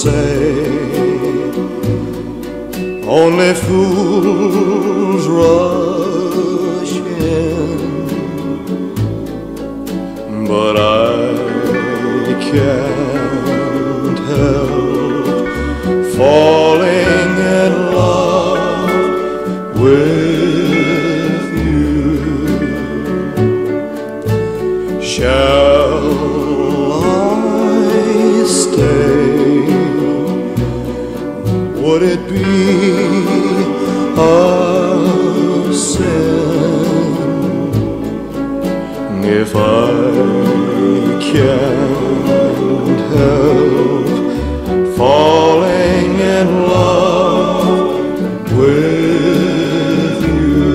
say only fools rush in, but I can't help falling in love with you. Shall I stay? Would it be a sin if I can't help falling in love with you?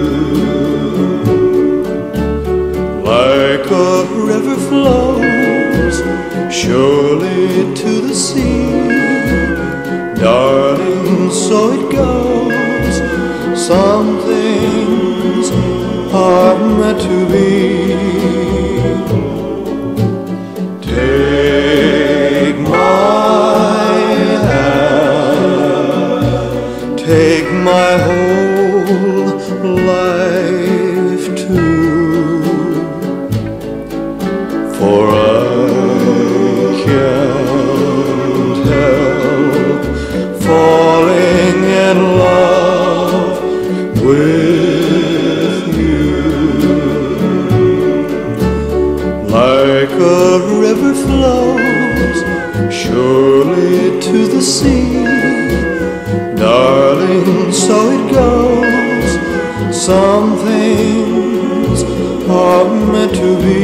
Like a river flows surely to the sea, darling, so it goes. Some things are meant to be. Take my hand, take my whole life too, for I can't help falling in love with you. Like a river flows surely to the sea, darling, so it goes. Some things are meant to be.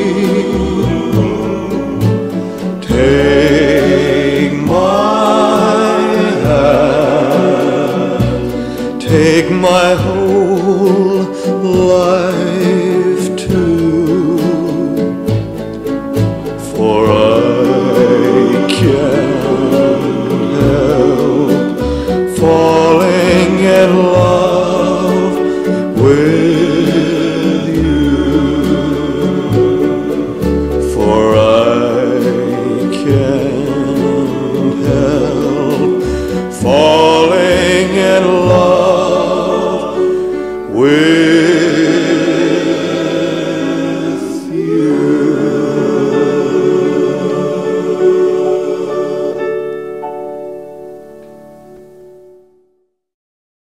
Take my hand, take my whole life too, for I can't help falling in love